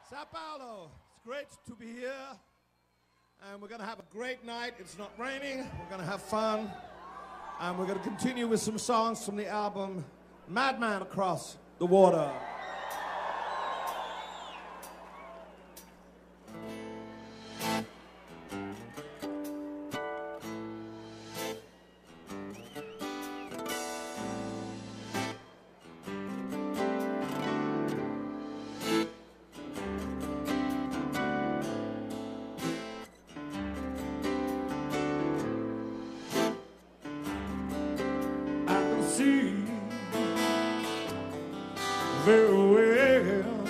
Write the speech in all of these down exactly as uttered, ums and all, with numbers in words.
Sao Paulo, it's great to be here, and we're going to have a great night. It's not raining, we're going to have fun, and we're going to continue with some songs from the album Madman Across the Water. See very well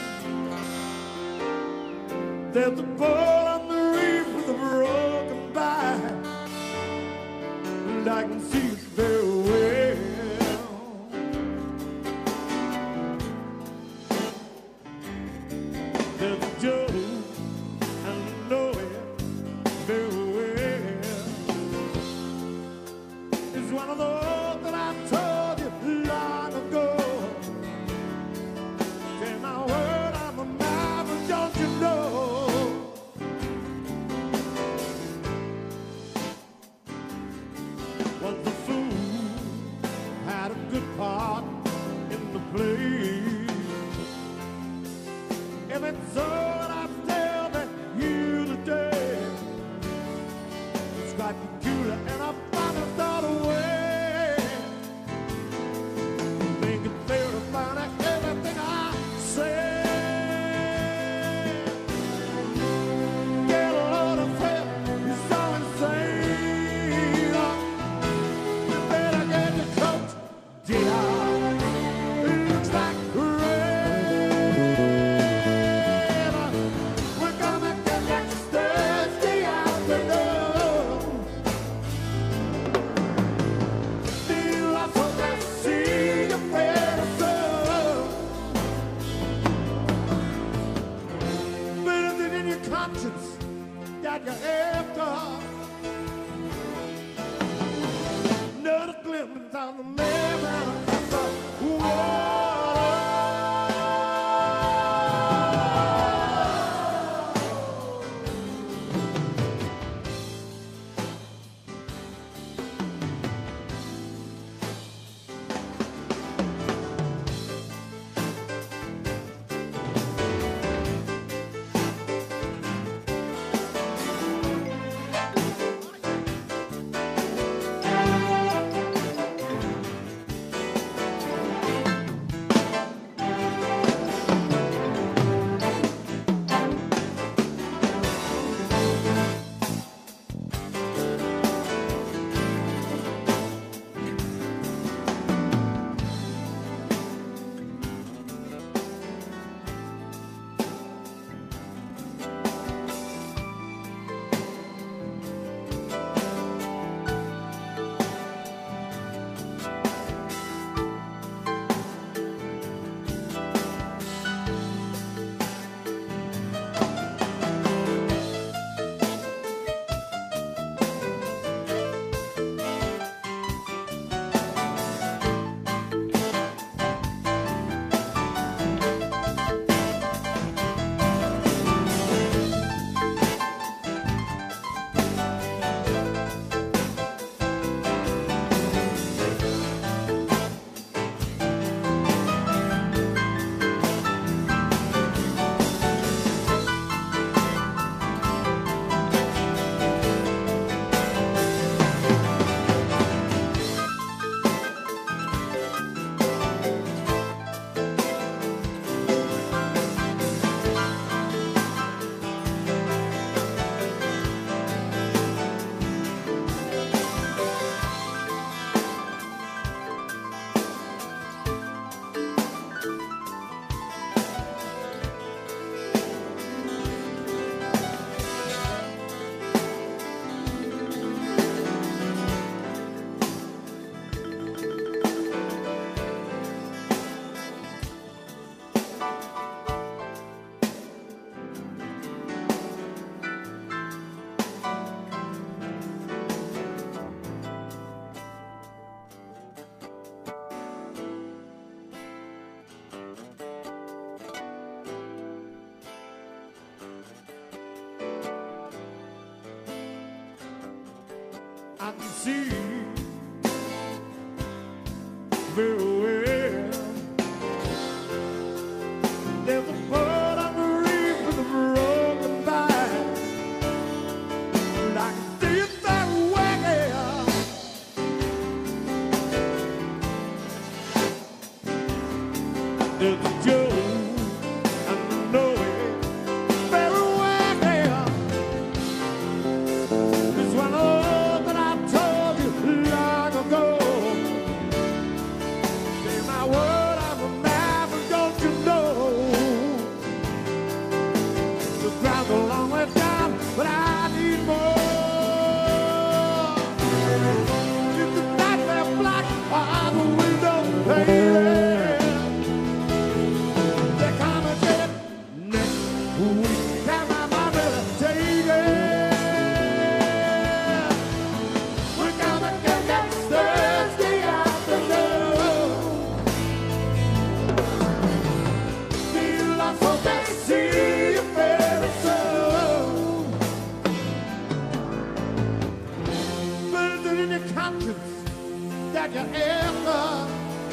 there's a ball on the reef with a broken back, and I can see it very well. There's a joke, and I know it very well. It's one of those that I told long ago. Say my word, I'm a man, but don't you know? Was the fool had a good part in the play. If it's so, I tell that you today. It's quite peculiar, and I finally thought away. That you're after, another glimpse on the man across the water. see very well. There's a bird on the reef with a broken vine, and I can see it that way. There's a Joe, I know it very well. This one oh that I told you long ago. Say my word, I'm a man, but don't you know? The ground's a long way down, but I need more. If the nights are black, are the windows painted? They're gonna get it next week. Can my mama take it? We're gonna get that Thursday afternoon. Feel like so that see you very soon. But is it in your conscience that you ever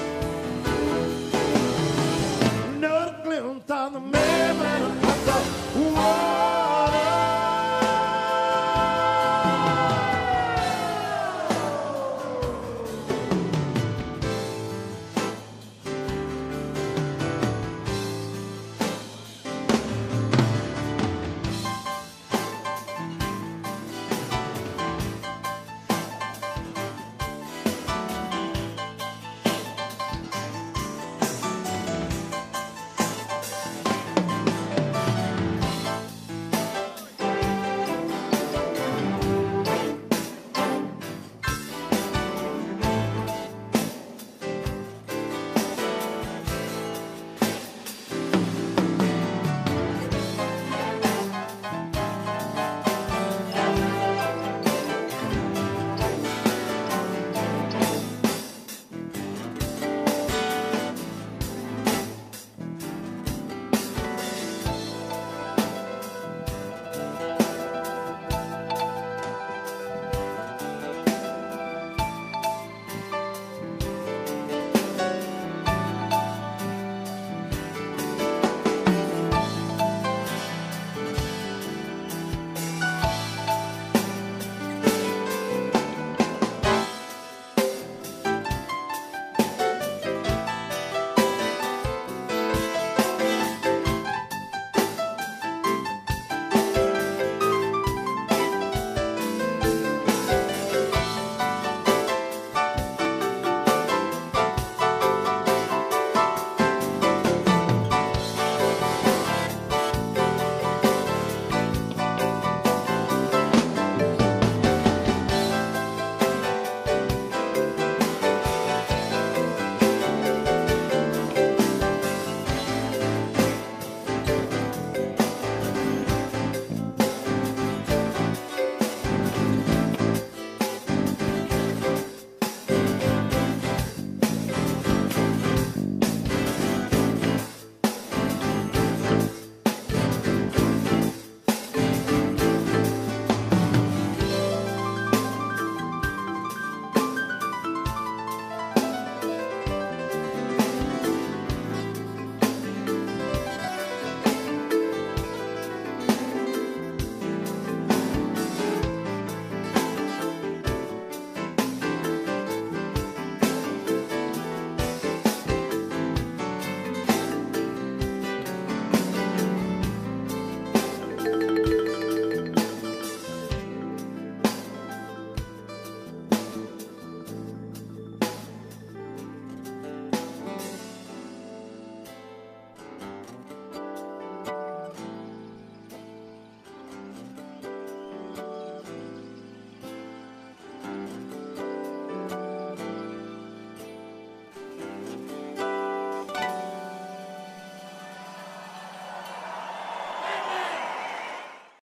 know the glimpse of the man and the